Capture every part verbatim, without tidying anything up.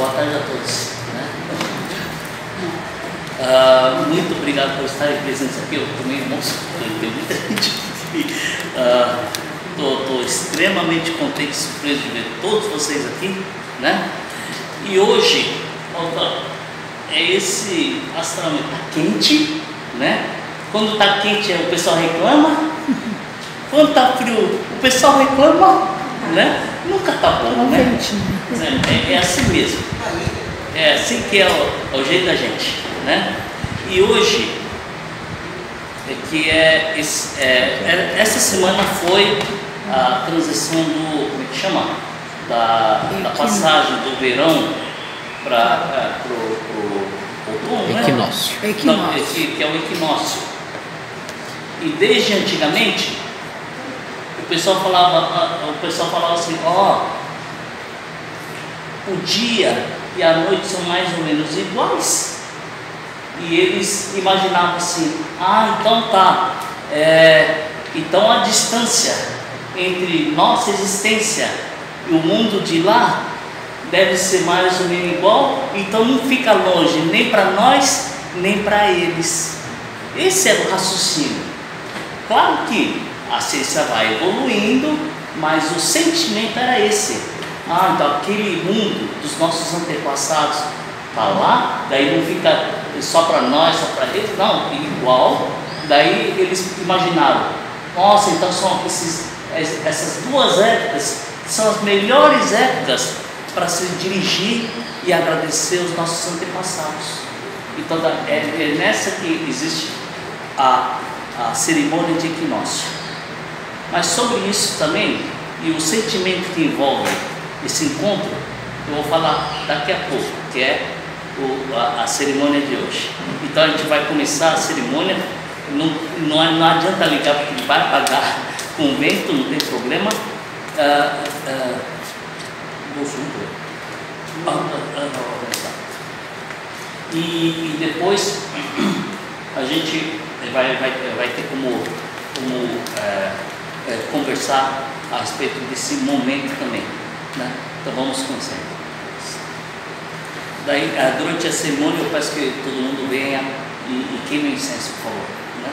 boa tarde a todos. Né? Uh, muito obrigado por estarem presentes aqui. Eu tomei emocionado, tem muita gente aqui. Estou uh, extremamente contente e surpreso de ver todos vocês aqui. Né? E hoje, opa, é esse astronômico tá quente, né? Quando está quente o pessoal reclama, quando está frio o pessoal reclama, né? Nunca está bom, né? É, é assim mesmo, é assim que é o, é o jeito da gente, né? E hoje, é que é, esse, é, essa semana foi a transição do, como é que chama? Da, da passagem do verão para o outono, né? Equinócio. Não, que, que é o equinócio. E desde antigamente, o pessoal falava, o pessoal falava assim, ó, oh, o dia e a noite são mais ou menos iguais. E eles imaginavam assim, ah, então tá, é, então a distância entre nossa existência e o mundo de lá deve ser mais ou menos igual, então não fica longe nem para nós, nem para eles. Esse era o raciocínio. Claro que a ciência vai evoluindo, mas o sentimento era esse. Ah, então aquele mundo dos nossos antepassados está lá, daí não fica só para nós, só para eles, não, igual. Daí eles imaginaram, nossa, então são esses, essas duas épocas são as melhores épocas para se dirigir e agradecer os nossos antepassados. Então é, é nessa que existe a, a cerimônia de equinócio. Mas sobre isso também, e o sentimento que envolve esse encontro, eu vou falar daqui a pouco, que é o, a, a cerimônia de hoje. Então a gente vai começar a cerimônia, não, não, não adianta ligar porque vai apagar com o vento, não tem problema. Uh, uh, uh, uh, uh, e, e depois a gente vai, vai, vai ter como, como uh, É, conversar a respeito desse momento também, né? Então vamos conhecer. Daí, uh, durante a cerimônia, eu peço que todo mundo venha e, e queime o incenso, por favor. Né?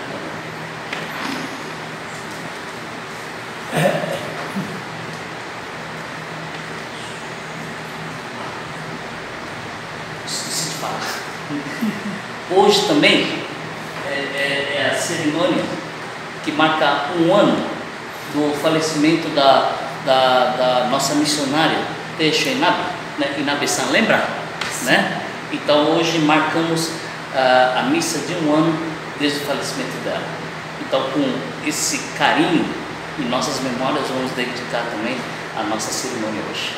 Esqueci de falar. Hoje também é, é, é a cerimônia que marca um ano do falecimento da, da, da nossa missionária Teixeira Inabe, né? Inabe-san, lembra? Né? Então hoje marcamos uh, a missa de um ano desde o falecimento dela. Então com esse carinho e nossas memórias vamos dedicar também a nossa cerimônia hoje.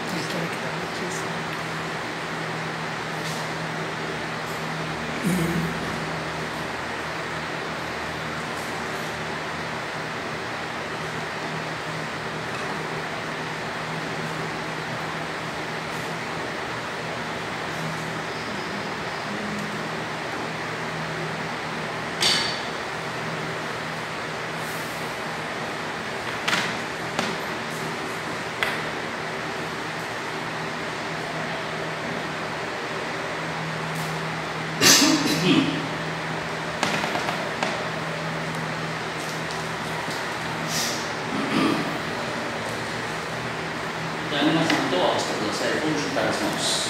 Vamos juntar as mãos.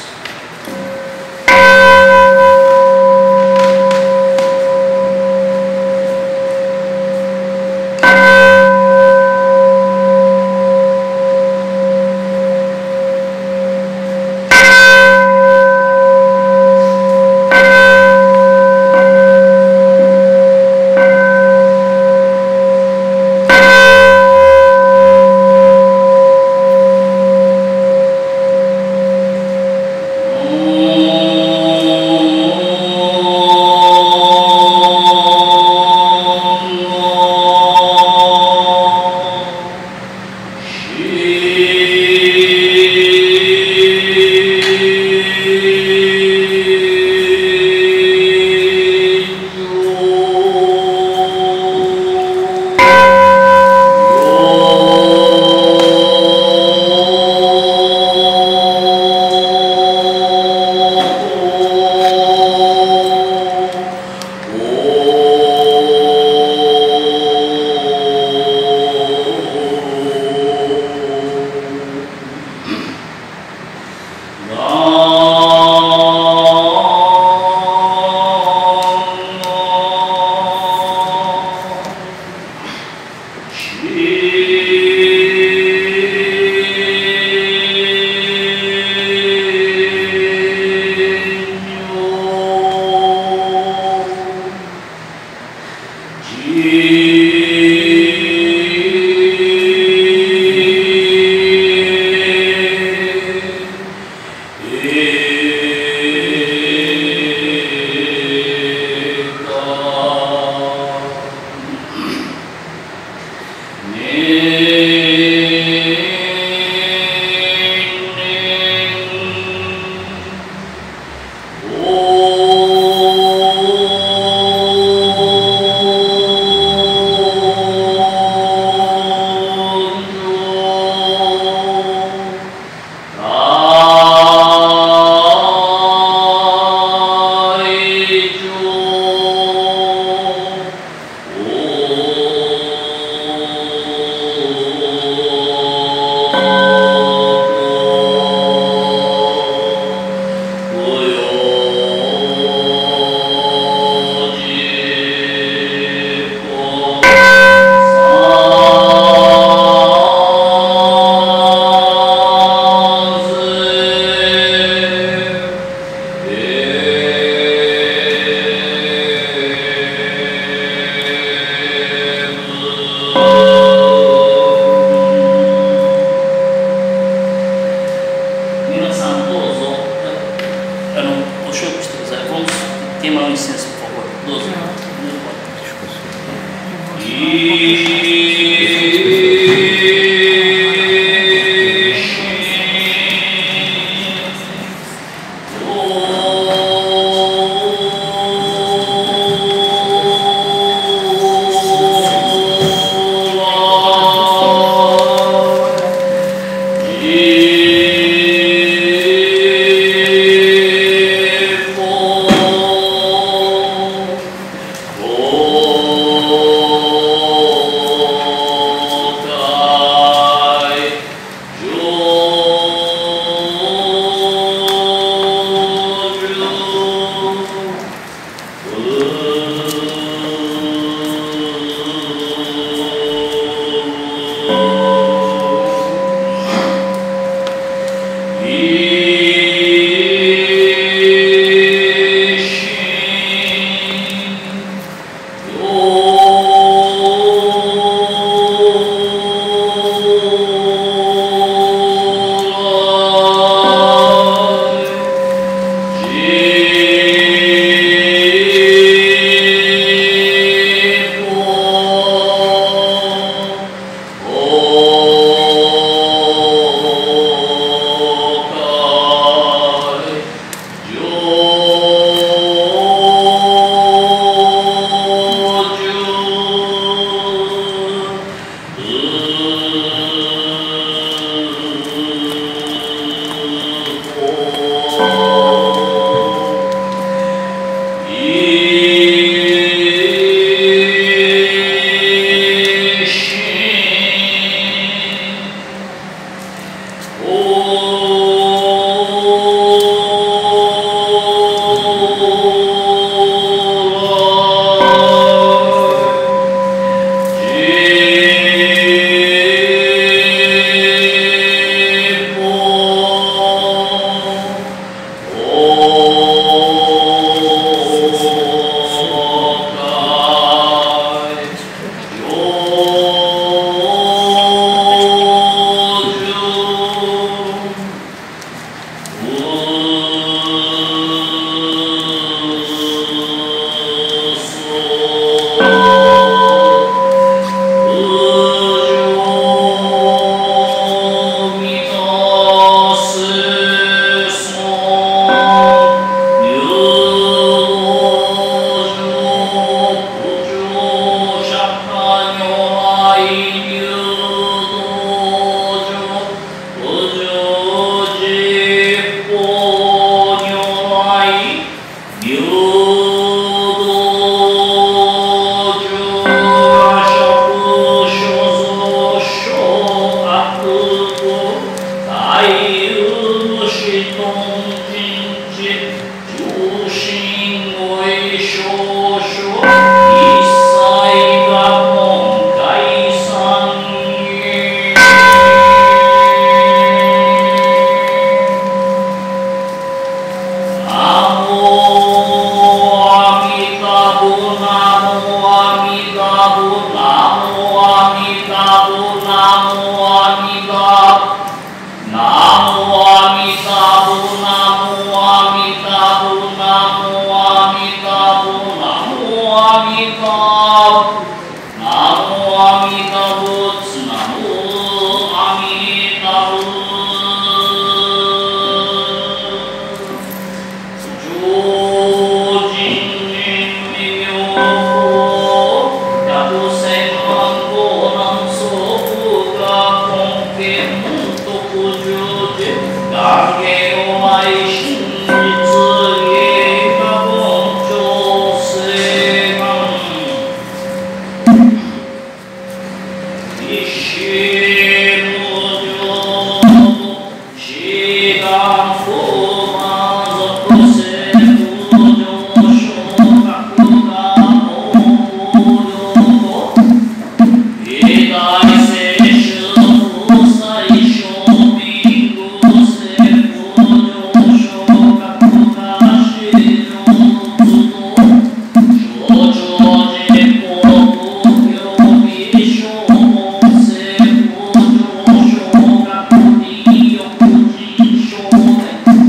Thank you.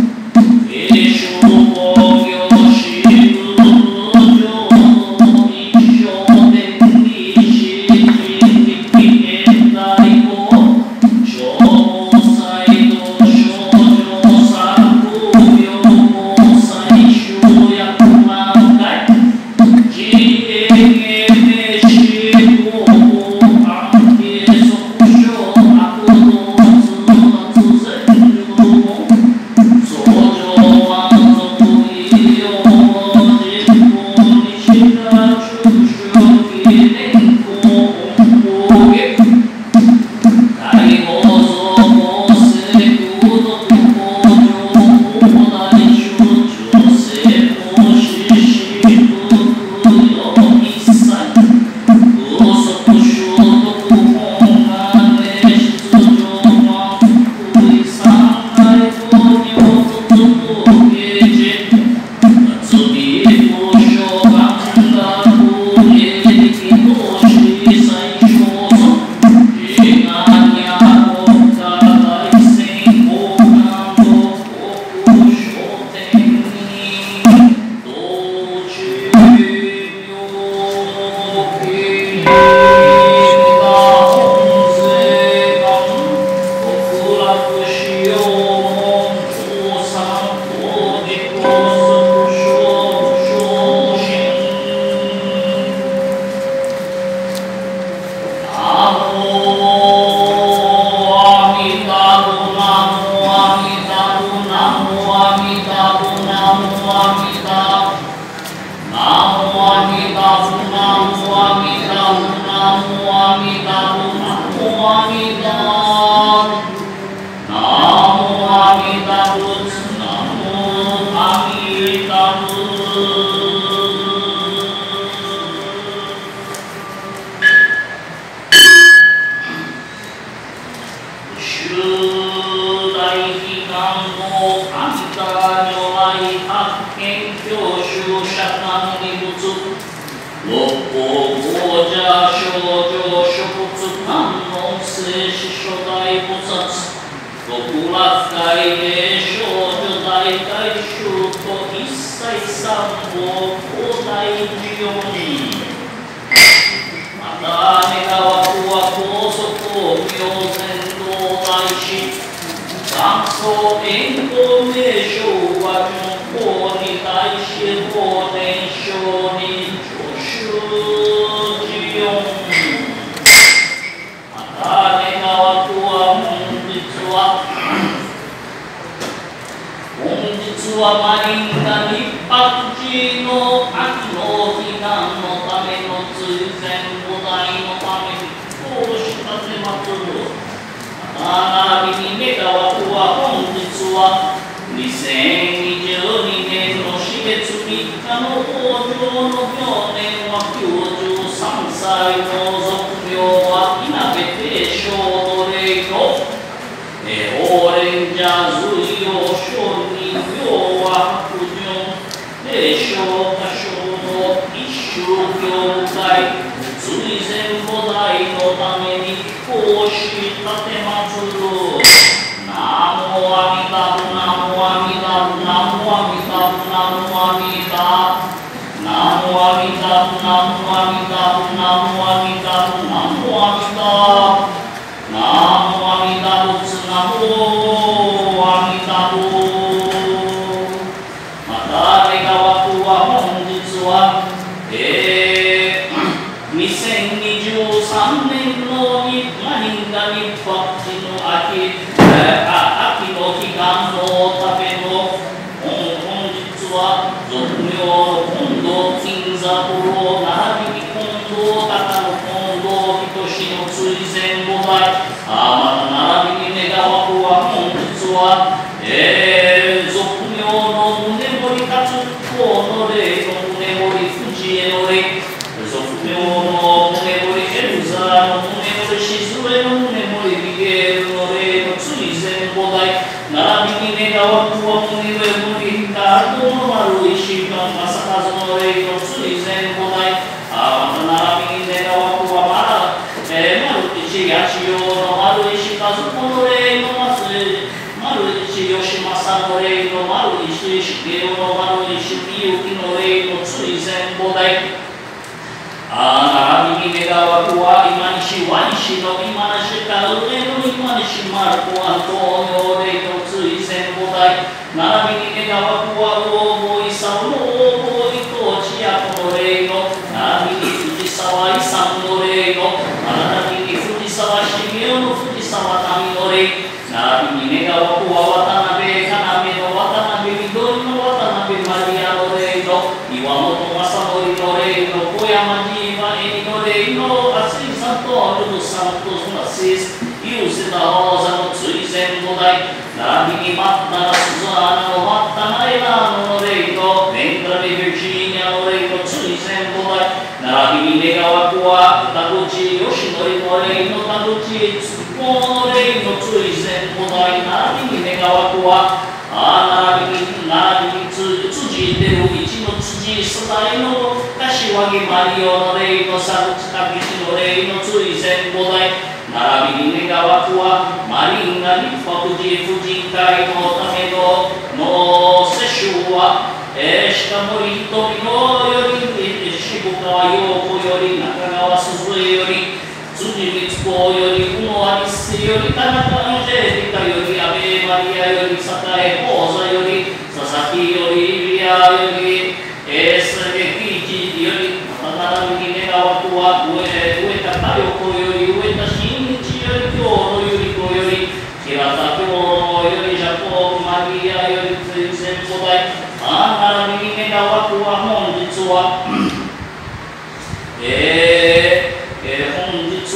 えーえー、本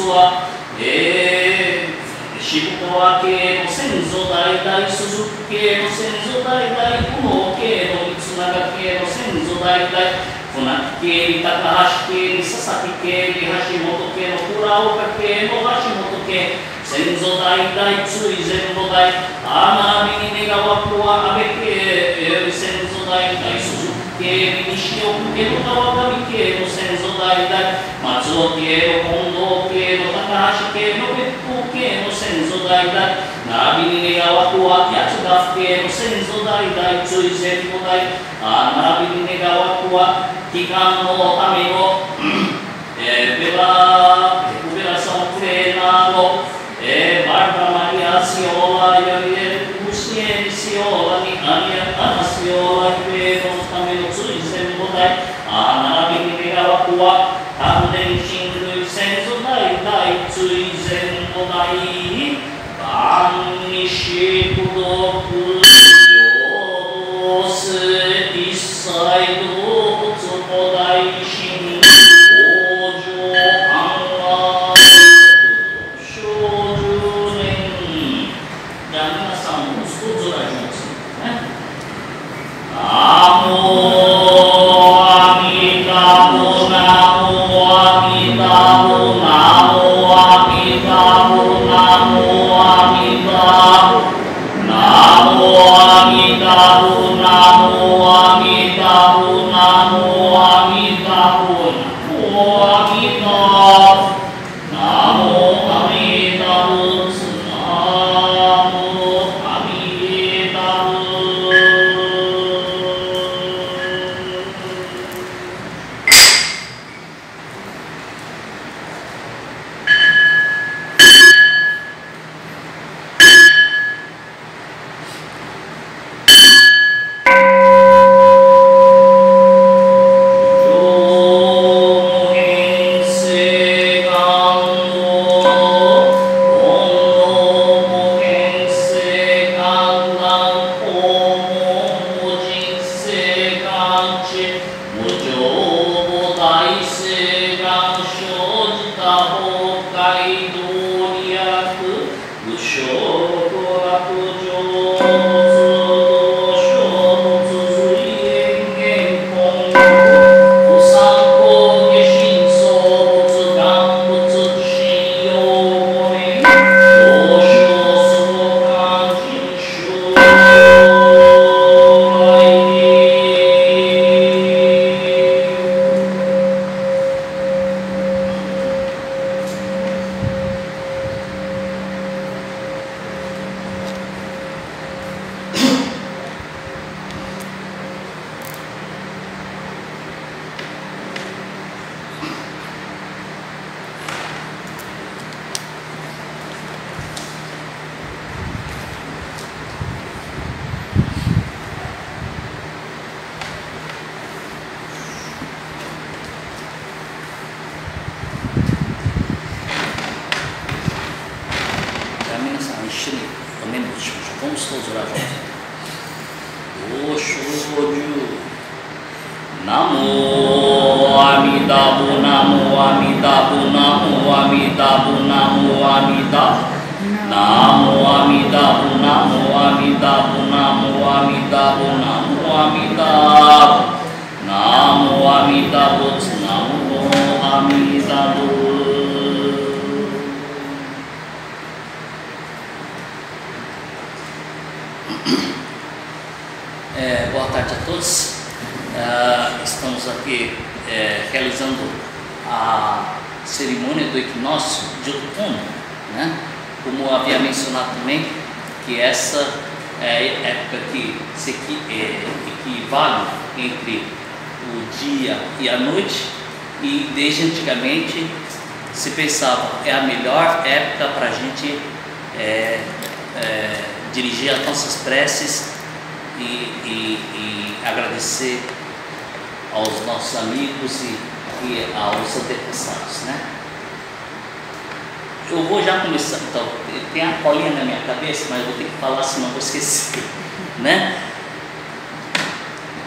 は、えー渋川系の先祖代々、鈴木系の先祖代々、久能系の三永系の先祖代々、船木系に高橋系に佐々木系に橋本系の倉岡系の橋本系、先祖代々、追善母代、天海に願わくは安倍系、先祖代々、鈴木系に西奥系の川上系の先祖代々、松尾系の近藤系の高橋系の別府系の先祖代々、並びに願わくは八ヶ府系の先祖代々、追善母代、並びに願わくは帰還のための、えー、ベラベラさんプレーナーの、えー、バルバマリアシオラよりムシエリシオラにアニアアナシオラヒベのための追善母代、並びに願わくは丹田親類先祖代々、追善母代、万日不読上世一切動物古代神往生安和小十年。じゃあ皆さんもう少しずらしますね。ナモアミダブナモアミダブナモアミダブナモアミダブナモアミダブナモアミダブナモアミダブナモアミダブナモアミダブツナモアミダブ。Vamos todos orar juntos. Oshoju Namo Amidabu Namo Amidabu Namo Amidabu Namo Amidabu Namo Amidabu Namo Amidabu Namo Amidabu Namo Amidabu Namo Amidabu Namo Amidabu. É, boa tarde a todos. Uh, estamos aqui é, realizando a cerimônia do equinócio de outono, né? Como havia mencionado também, que essa é a época que se equi, é, equivale entre o dia e a noite, e desde antigamente se pensava é a melhor época para a gente é, é, dirigir as nossas preces e, e, e agradecer aos nossos amigos e, e aos antepassados, né? Eu vou já começar, então, tem a colinha na minha cabeça, mas eu vou ter que falar, senão eu vou esquecer, né?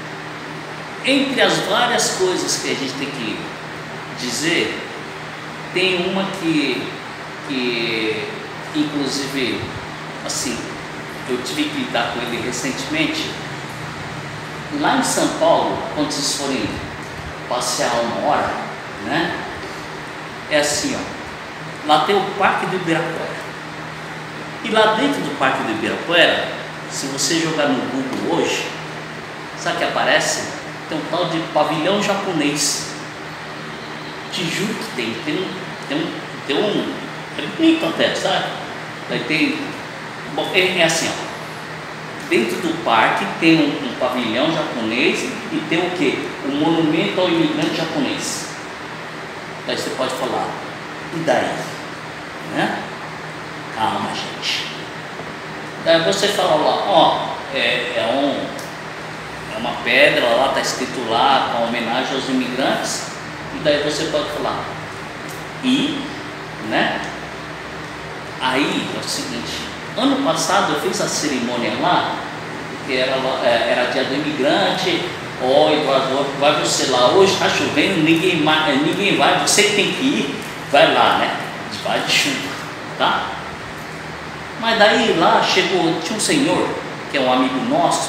Entre as várias coisas que a gente tem que dizer, tem uma que, que inclusive, assim, eu tive que lidar com ele recentemente. Lá em São Paulo, quando vocês forem passear uma hora, né? É assim, ó. Lá tem o Parque do Ibirapuera. E lá dentro do Parque do Ibirapuera, se você jogar no Google hoje, sabe o que aparece? Tem um tal de pavilhão japonês. Te juro que tem. Tem um. Tem um. Tem um é bonito até, sabe? Daí tem. Bom, é, é assim, ó. Dentro do parque tem um, um pavilhão japonês e tem o quê? Um monumento ao imigrante japonês. Daí você pode falar, e daí? Né? Calma, gente. Daí você fala lá, ó, é, é, um, é uma pedra, lá está escrito lá, com homenagem aos imigrantes. E daí você pode falar, e, né? Aí é o seguinte, ano passado eu fiz a cerimônia lá, que era, era dia do imigrante. Ó, oh, Eduardo, vai você lá, hoje está chovendo, ninguém, ninguém vai, você que tem que ir, vai lá, né? Vai de chuva, tá? Mas daí lá chegou, tinha um senhor, que é um amigo nosso,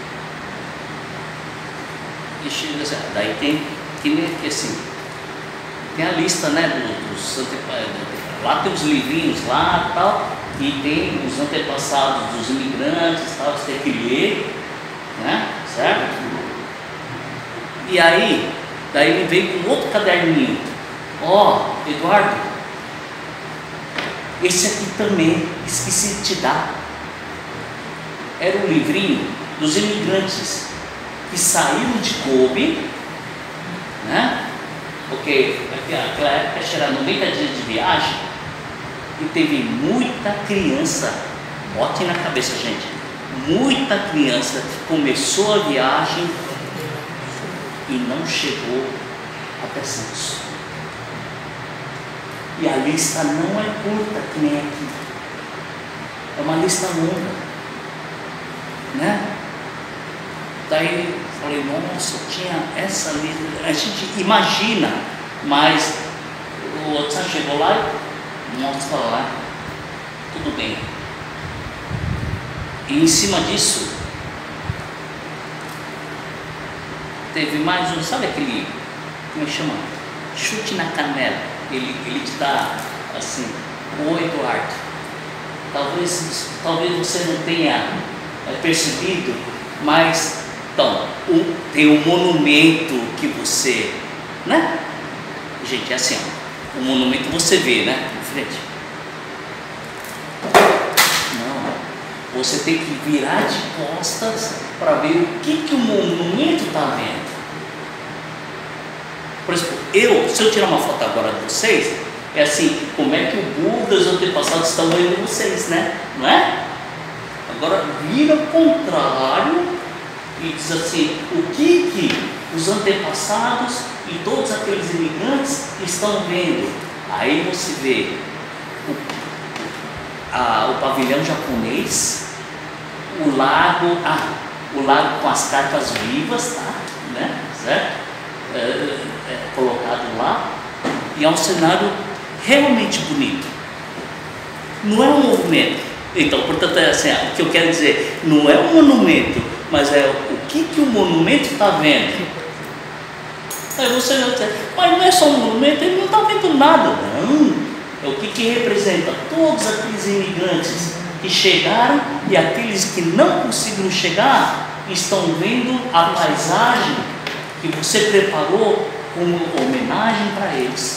e chega assim, daí tem, que assim, tem a lista, né, dos, dos lá tem os livrinhos lá e tal, e tem os antepassados dos imigrantes e tal, você tem que ler, né, certo? E aí, daí ele veio com outro caderninho, ó, oh, Eduardo, esse aqui também, esqueci de te dar. Era um livrinho dos imigrantes que saíram de Kobe, né? Porque naquela época era noventa dias de viagem e teve muita criança, botem na cabeça, gente, muita criança que começou a viagem e não chegou até Santos. E a lista não é curta que nem aqui, é uma lista longa, né? Daí falei, nossa, tinha essa lista, a gente imagina, mas o outro chegou lá e mostra lá, tudo bem. E em cima disso teve mais um, sabe aquele, como é que chama? Chute na canela. Ele, ele te dá assim, ô Eduardo, talvez, talvez você não tenha é, percebido, mas então, o, tem um monumento que você, né? Gente, é assim, ó, o monumento você vê, né? Em frente. Não, você tem que virar de costas para ver o que, que o monumento está vendo. Por exemplo, eu, se eu tirar uma foto agora de vocês, é assim, como é que o Buda e os antepassados estão vendo vocês, né? Não é? Agora vira ao contrário e diz assim, o que que os antepassados e todos aqueles imigrantes estão vendo? Aí você vê o, a, o pavilhão japonês, o lago, ah, o lago com as cartas vivas, tá? Né? Certo? É, é, colocado lá, e é um cenário realmente bonito. Não é um monumento. Então, portanto, é assim, o que eu quero dizer, não é um monumento, mas é o que, que o monumento está vendo. Aí você vai dizer, mas não é só um monumento, ele não está vendo nada. Não, é o que, que representa todos aqueles imigrantes que chegaram e aqueles que não conseguiram chegar estão vendo a paisagem que você preparou como homenagem para eles.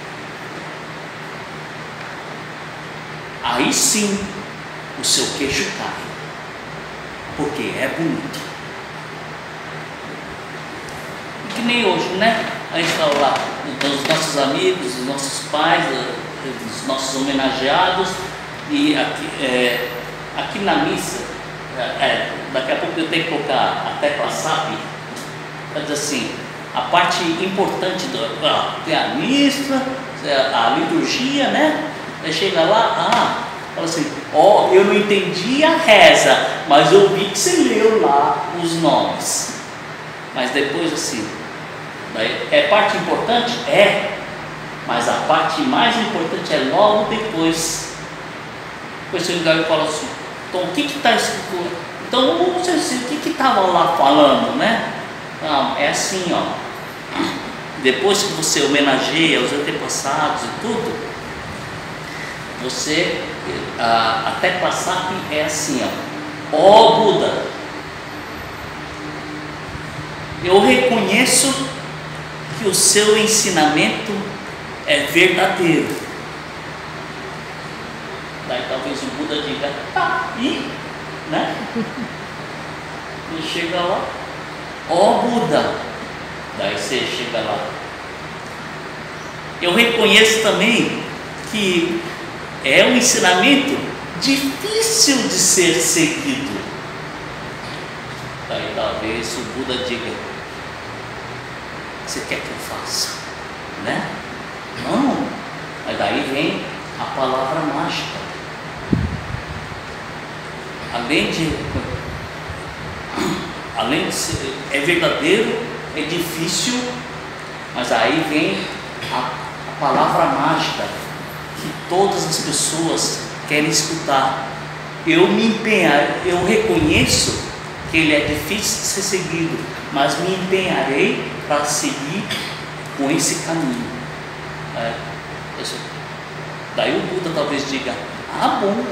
Aí sim o seu queixo cai, porque é bonito. E que nem hoje, né? A gente fala lá dos nossos amigos, dos nossos pais, dos nossos homenageados, e aqui, é, aqui na missa, é, daqui a pouco eu tenho que colocar a tecla S A P. Diz assim, a parte importante do, ah, tem a missa, a liturgia, né? Aí chega lá, ah, fala assim, ó, oh, eu não entendi a reza, mas eu vi que você leu lá os nomes. Mas depois assim, daí, é parte importante? É. Mas a parte mais importante é logo depois. Depois você ligar e fala assim, então o que está escrito? Então não sei assim, o que estava lá falando, né? Não, é assim, ó. Depois que você homenageia os antepassados e tudo, você, a, até passar é assim, ó. Ó Buda, eu reconheço que o seu ensinamento é verdadeiro. Daí talvez o Buda diga, tá, e, né? E chega lá, ó Buda, daí você chega lá. Eu reconheço também que é um ensinamento difícil de ser seguido. Daí talvez o Buda diga, o que você quer que eu faça? Né? Não, mas daí vem a palavra mágica. Além de, além de ser, é verdadeiro, é difícil, mas aí vem a, a palavra mágica que todas as pessoas querem escutar. Eu me empenhar, eu reconheço que ele é difícil de ser seguido, mas me empenharei para seguir com esse caminho. É, isso. Daí o Buda talvez diga, ah bom,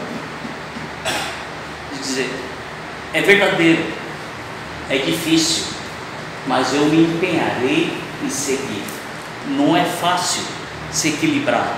de dizer, é verdadeiro, é difícil, mas eu me empenharei em seguir. Não é fácil se equilibrar,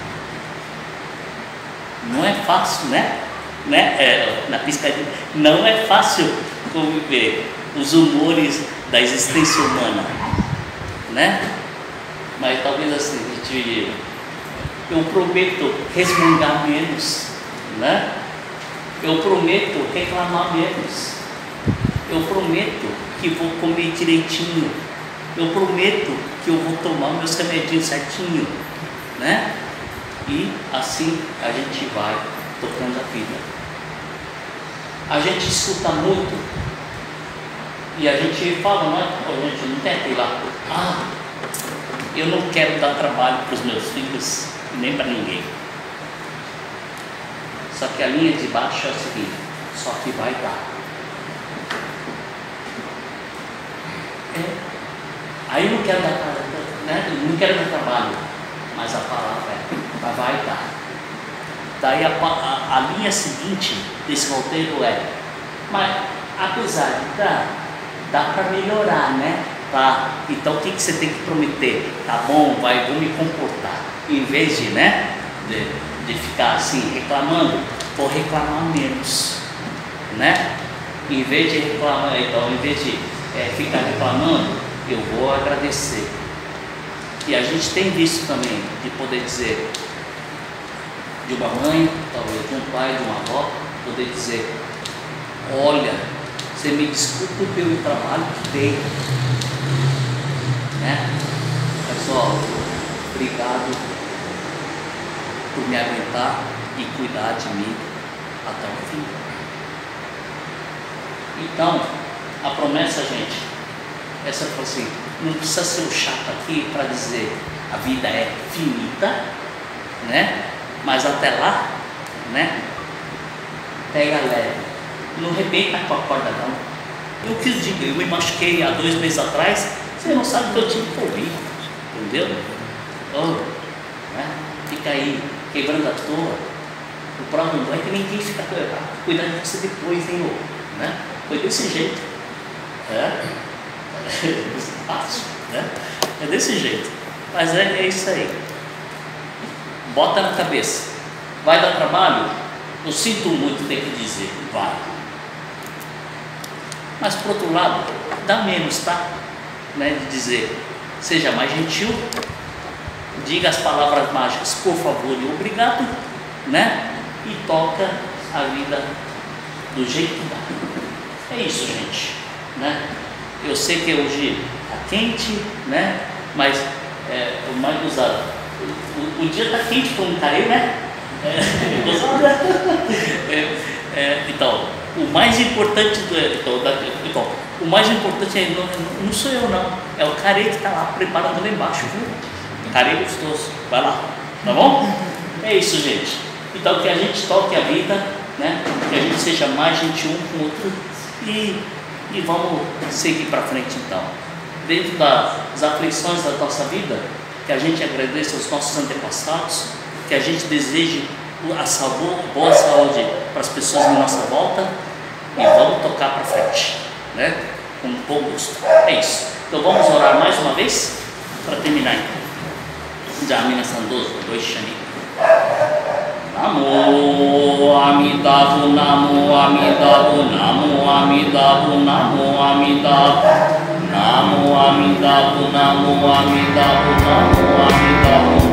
não é fácil, né? né? É, na piscadinha, não é fácil conviver os humores da existência humana, né? Mas talvez assim, a gente, eu prometo resmungar menos, né? Eu prometo reclamar menos, eu prometo que vou comer direitinho, eu prometo que eu vou tomar meus remedinhos certinho, né? E assim a gente vai tocando a vida. A gente escuta muito e a gente fala, não é? A gente não tem aquele lá, ah, eu não quero dar trabalho para os meus filhos nem para ninguém. Só que a linha de baixo é o seguinte, só que vai dar. É. Aí eu não quero dar, né? não quero dar trabalho, mas a palavra é, mas vai dar. Daí a, a, a linha seguinte desse roteiro é, mas apesar de dar, dá para melhorar, né? Tá, então o que, que você tem que prometer? Tá bom, vai, vou me comportar. Em vez de, né, de, de ficar assim reclamando, vou reclamar menos, né? Em vez de reclamar, então, em vez de é, ficar reclamando, eu vou agradecer. E a gente tem visto também de poder dizer de uma mãe, talvez de um pai, de uma avó, poder dizer, olha, você me desculpa pelo trabalho que dei, né? Pessoal, obrigado por me aguentar e cuidar de mim até o fim. Então, a promessa, gente, essa foi assim, não precisa ser o chato aqui para dizer a vida é finita, né? Mas até lá, né? Pega leve, não rebenta com a corda não. Eu que digo, eu me machuquei há dois meses atrás, você não sabe o que eu tive que ouvir, entendeu? Oh, né? Fica aí quebrando à toa. O próprio não é que ninguém fica cuidando de você depois, hein, ô? Né? Foi desse jeito. É, fácil, né? É desse jeito. Mas é, é isso aí. Bota na cabeça. Vai dar trabalho? Eu sinto muito ter que dizer, vai. Mas por outro lado, dá menos, tá? Né? De dizer, seja mais gentil, diga as palavras mágicas, por favor e obrigado, né? E toca a vida do jeito que dá. É isso, gente, né? Eu sei que hoje está quente, né? Mas é, o mais usado, o, o, o dia está quente para um carê, né? É, é, é, então, o mais importante do, então, da, então, o mais importante é, não, não sou eu não, é o carê que está lá preparando lá embaixo, viu? carinho gostoso. Vai lá, tá bom? É isso, gente. Então que a gente toque a vida, né? Que a gente seja mais gentil um com o outro e, e vamos seguir para frente então. Dentro das aflições da nossa vida, que a gente agradeça aos nossos antepassados, que a gente deseje a saúde, boa saúde para as pessoas em nossa volta e vamos tocar para frente, né? Com bom gosto. É isso. Então vamos orar mais uma vez para terminar então. Jamina Sandoso, dois Shani. Namo Amidabu, Namo Amidabu, Namo Amidabu, Namo Amidabu, Namo Amidabu, Namo Amidabu, Namo Amidabu.